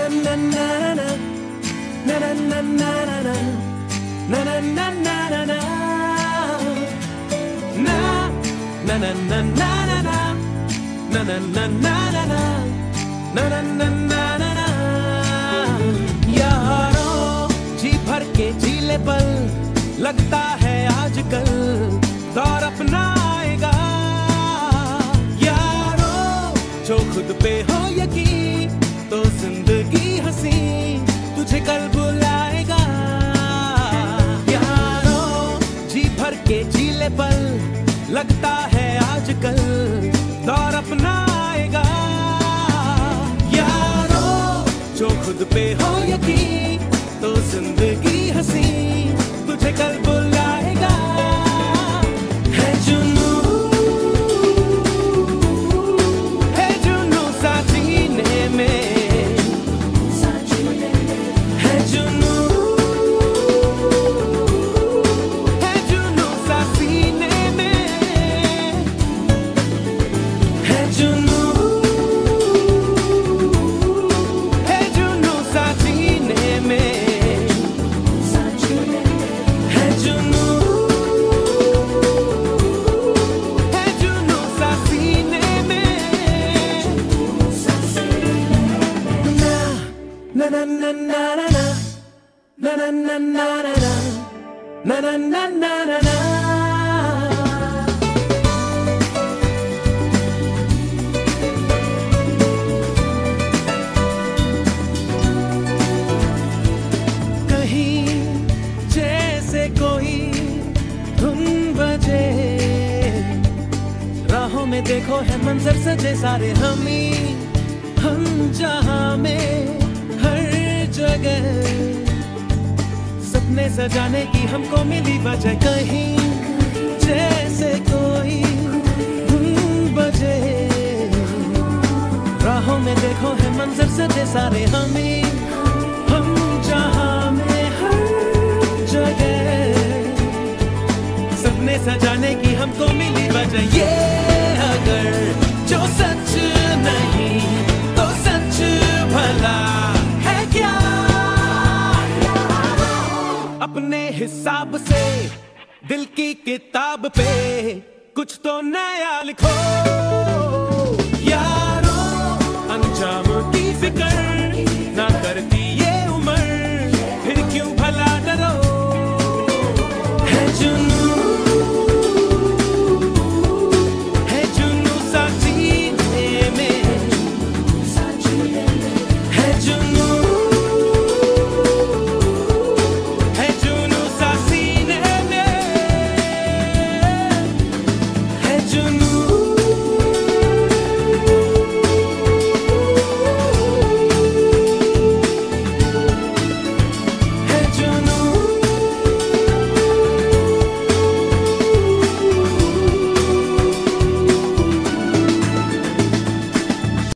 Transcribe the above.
यारों जी भर के जीले पल, लगता है आजकल दौर अपना आएगा। यारों जो खुद पे हो यकीन, तो जिंदगी हंसी तुझे कल बुलाएगा। यारों जी भर के जीले पल, लगता है आजकल दौर अपना आएगा। यारों जो खुद पे हो यकीन, तो जिंदगी हंसी तुझे कल बुलाएगा। है जुनू सा जीने में, है जुनू सा सीने में, है जुनू सा जीने में, है जुनू सा सीने में। Na na na na na na na na na na na na na na na na। कहीं जैसे कोई धुन बजे, राहों में देखो है मंजर सजे सारे हम जहां में हर जगह, सपने सजाने की हमको मिली वजह। कहीं जैसे कोई धुन बजे, राहों में देखो है मंजर सजे सारे हम जहां में हर जगह, सपने सजाने की हमको मिली वजह। ये अगर जो सच नहीं तो सच भला है क्या? अपने हिसाब से दिल की किताब पे कुछ तो नया लिखो। यारों अंजाम की फिक्र ना करती ये उम्र,